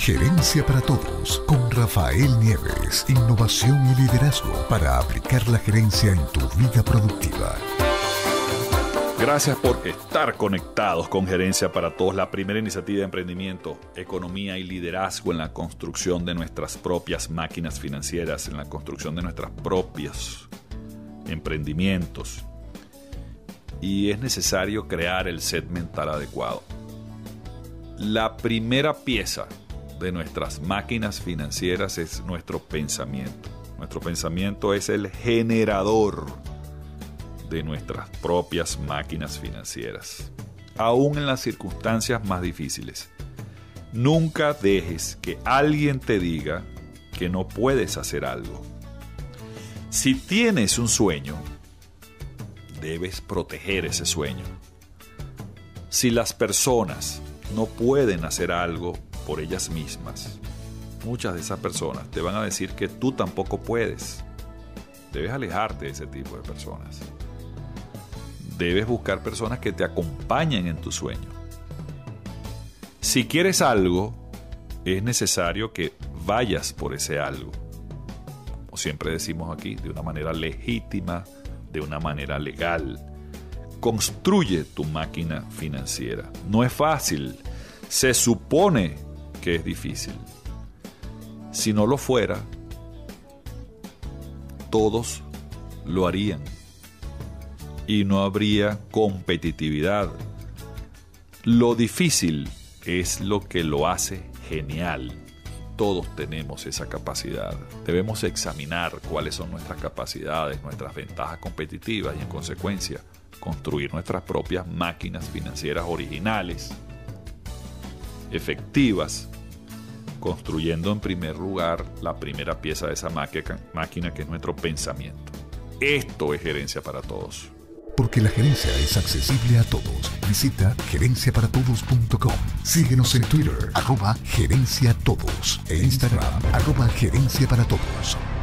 Gerencia para Todos con Rafael Nieves. Innovación y liderazgo para aplicar la gerencia en tu vida productiva. Gracias por estar conectados con Gerencia para Todos, la primera iniciativa de emprendimiento, economía y liderazgo en la construcción de nuestras propias máquinas financieras, en la construcción de nuestros propios emprendimientos. Y es necesario crear el set mental adecuado. La primera pieza de nuestras máquinas financieras es nuestro pensamiento. Nuestro pensamiento es el generador de nuestras propias máquinas financieras, aún en las circunstancias más difíciles. Nunca dejes que alguien te diga que no puedes hacer algo. Si tienes un sueño, debes proteger ese sueño. Si las personas no pueden hacer algo por ellas mismas, muchas de esas personas te van a decir que tú tampoco puedes. Debes alejarte de ese tipo de personas. Debes buscar personas que te acompañen en tu sueño. Si quieres algo, es necesario que vayas por ese algo. Como siempre decimos aquí, de una manera legítima, de una manera legal. Construye tu máquina financiera. No es fácil. Se supone que es difícil. Si no lo fuera, todos lo harían. Y no habría competitividad. Lo difícil es lo que lo hace genial. Todos tenemos esa capacidad. Debemos examinar cuáles son nuestras capacidades, nuestras ventajas competitivas y en consecuencia construir nuestras propias máquinas financieras originales, efectivas, construyendo en primer lugar la primera pieza de esa máquina que es nuestro pensamiento. Esto es Gerencia para Todos. Porque la gerencia es accesible a todos. Visita gerenciaparatodos.com. Síguenos en Twitter, @gerenciatodos. E Instagram, @gerenciaparatodos.